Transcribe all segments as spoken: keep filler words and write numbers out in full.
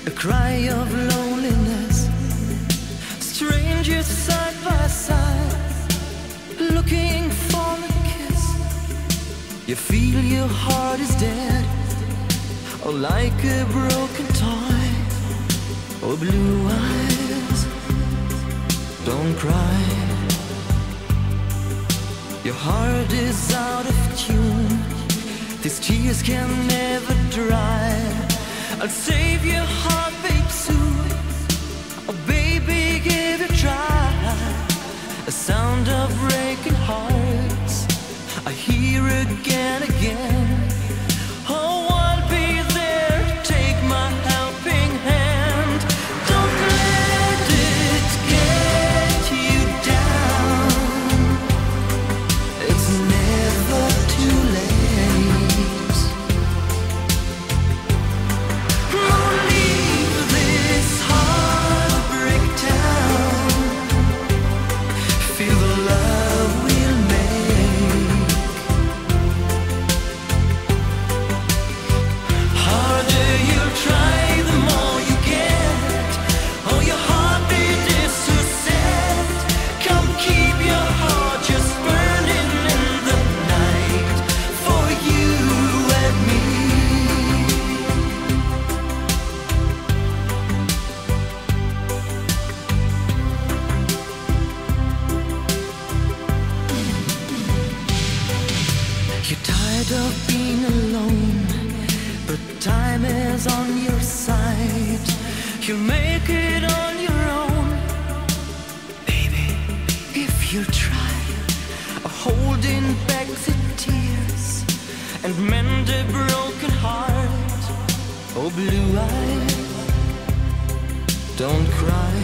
a cry of loneliness, strangers side by side, looking for a kiss. You feel your heart is dead, or like a broken toy. Oh, blue eyes, don't cry. Your heart is out of tune, these tears can never dry. I'll save your heart, babe, soon. Oh, baby, give it a try. A sound of breaking hearts I hear again, again. Oh, I'll be there, take my helping hand. Don't let it get you down, it's never too late. Don't leave this heartbreak town, feel the love we'll make. Harder you'll try, the more you get. Oh, your heartbeat is so sad. Come keep your heart just burning in the night for you and me. You're tired of being alone, but time is on your side. You'll make it on your own, baby, if you try. Holding back the tears and mend a broken heart. Oh, blue eyes, don't cry.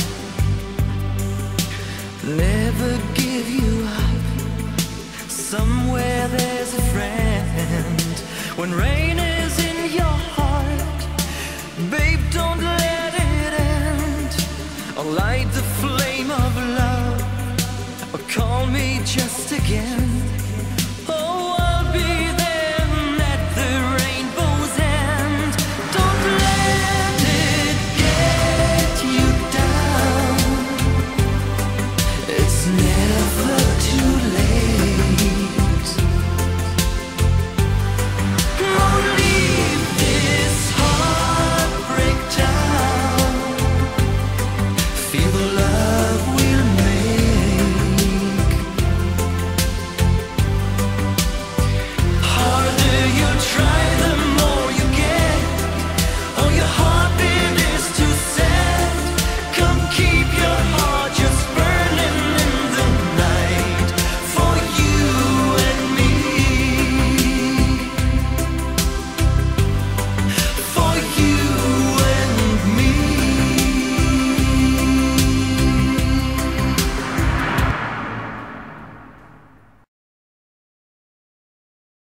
Never give you up, somewhere there's a friend. When rain is in your heart, babe, don't let it end. I'll light the flame of love, or call me just again.